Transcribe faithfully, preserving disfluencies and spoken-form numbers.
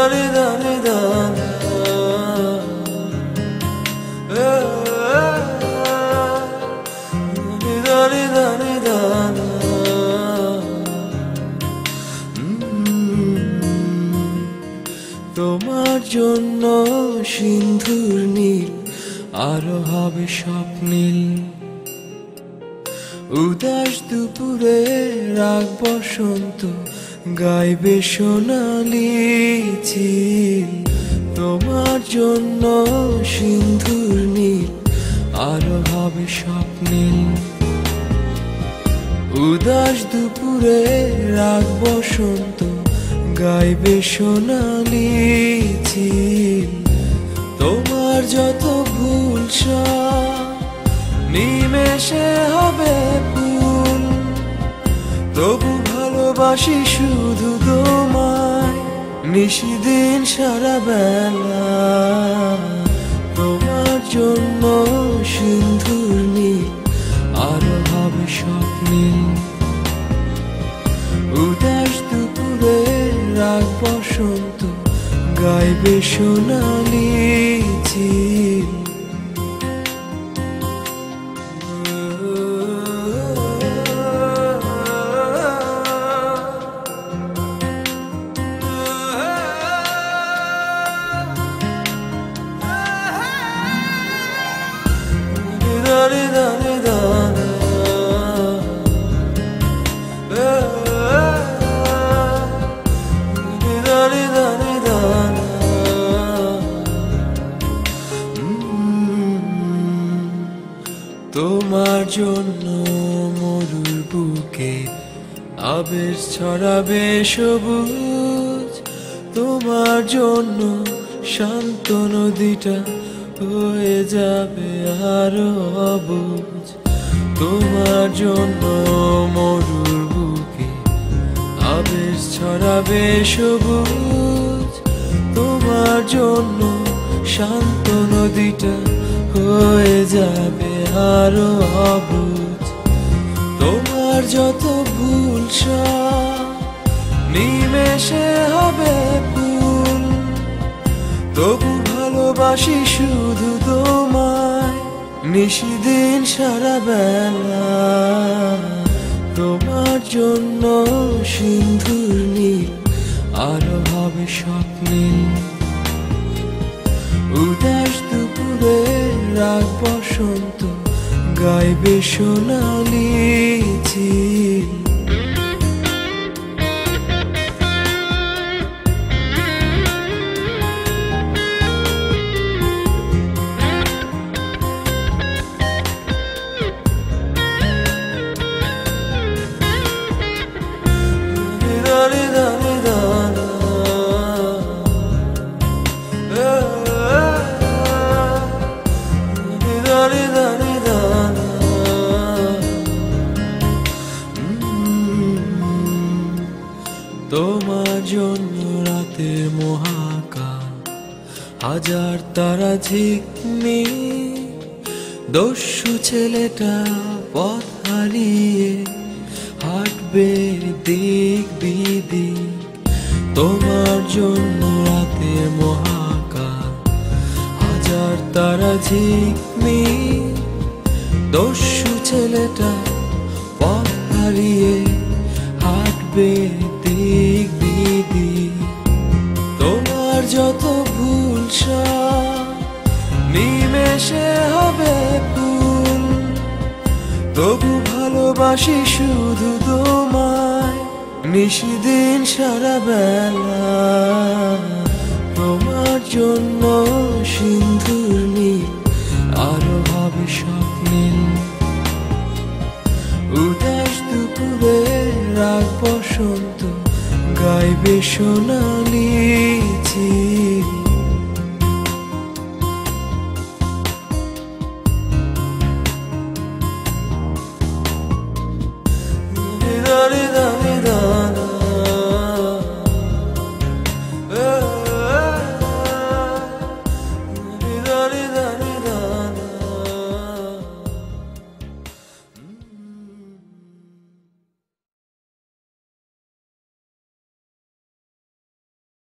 তোমার জন্য সিন্ধুর নীল আরো হবে স্বপ্নীল। উদাস দুপুরে রাগ বসন্ত গাইবে সোনালি চিল। তোমার জন্য সিন্ধুর নীল আরো হবে স্বপ্নীল। উদাস দুপুরে রাগ বসন্ত গাইবে সোনালি চিল। তোমার যত ভুল সব নিমেষে হবে ফুল। তবু ভালোবাসি শুধু তোমায় নিশিদিন সারা বেলা। তোমার জন্য সিন্ধুর নীল আরো হবে স্বপ্নীল। উদাস দুপুরে রাগ বসন্ত গাইবে সোনালি চিল। তোমার জন্য মরুর বুকে আবেশ ছড়াবে সবুজ। তোমার জন্য শান্ত নদীটা হয়ে যাবে আরো অবুঝ। তোমার জন্য মরুর বুকে আবেশ ছড়াবে সবুজ। তোমার জন্য শান্ত নদীটা হয়ে যাবে আরো অবুঝ। তোমার যত ভুল সব নিমেষে হবে ফুল। তবু ভালোবাসি শুধু তোমায় নিশিদিন সারা বেলা। তোমার জন্য সিন্ধুর নীল আরো হবে স্বপ্নীল। উদাস দুপুরে রাগ বসন্ত গাইবে সোনালি চিল। তোমার জন্য রাতের মহাকাল হাজার তারা ঝিকমি। দস্যু ছেলেটা পথ হারিয়ে হাঁটবে দিক বিদিক। তোমার জন্য রাতের মহাকাল হাজার তারা ঝিকমি। দস্যু ছেলেটা পথ হারিয়ে হাঁটবে দিক বিদিক। তোমার যত ভুল সব নিমেষে হবে ফুল। তবু ভালোবাসি শুধু তোমায় নিশিদিন সারা বেলা। তোমার জন্য সিন্ধুর নীল আরো হবে স্বপ্নীল। উদাস দুপুরে রাগ বসন্ত গাইবে সোনালি চিল।